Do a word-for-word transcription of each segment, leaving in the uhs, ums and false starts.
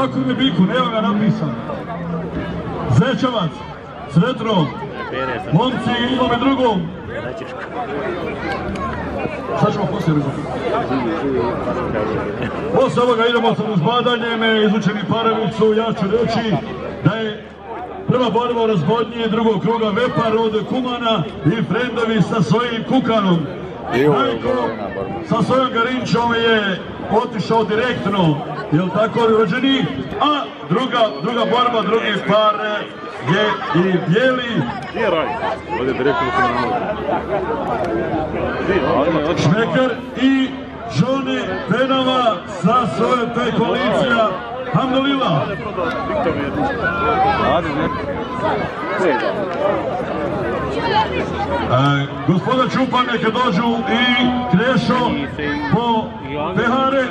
Kako ime biku, nema ga napisan. Zečevac, Sretro, momci jednom i drugom. Šta ćemo poslije reći? Posle ovoga idemo sa uzbadanjem, izučeni Paravicu, ja ću reći da je prva borba u razvodnje drugog kruga Vepar od Kumana i Frendovi sa svojim Kukanom. Najko sa svojom Garinčom je otišao direktno, jel tako, rođeni, a druga, druga borba, drugi par je i Bijeli. Šmeker i Žone Penava sa svoje te koalicija Hamdolila. E, gospoda Čupan neka dođu i Krešo po pehare.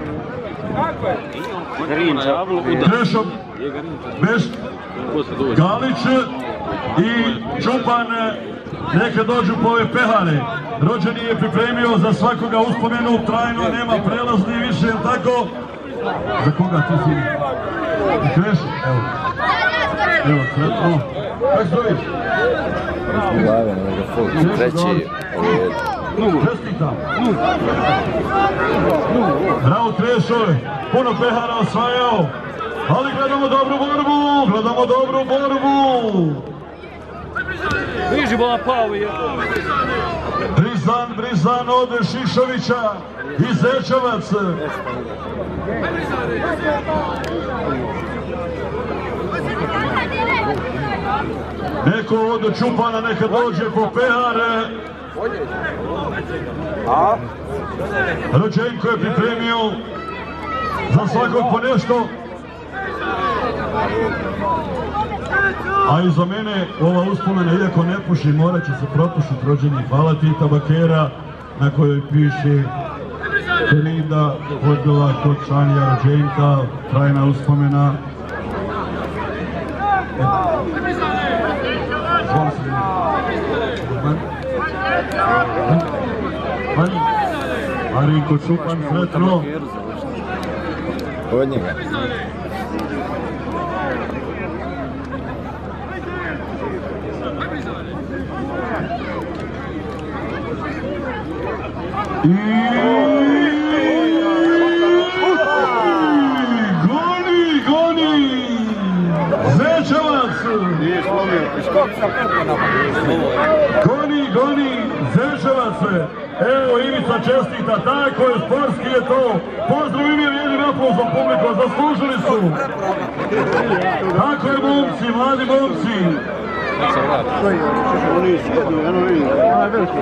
Krešo Beš, Galić i Čupan neka dođu po ove pehare. Rođeni je pripremio za svakoga uspomenu, trajno, nema prelazni više, jel tako? Za koga ti si? Krešo, evo. Evo, Sretno. Kako se zoveš? Glave, nego fuk, treći ovdje. Čestitam. Bravo Krešo, puno pehara osvajao, ali gledamo dobru borbu, gledamo dobru borbu. Bliži bola pao je. Brizan, Brizan od Šišovića i Zečevac. Neko od Čupana neka dođe po pehare. Rođenko je pripremio za svakog po nešto. A iza mene ova uspomena, iako ne puši, morat će se propušiti rođenje. Hvala ti tabakera na kojoj piše Belinda Podgova kod Šanija Rođenka, trajna uspomena. Zvom se Marinko Čupan, Sretno. Od njega. I goni, goni Zečevac. Goni, goni Zečevac. Evo Ivica čestita, tako je, sportski je to. Pozdrav im je jednim aplauzom publikom, zaslužili su. Tako je momci, mladi momci.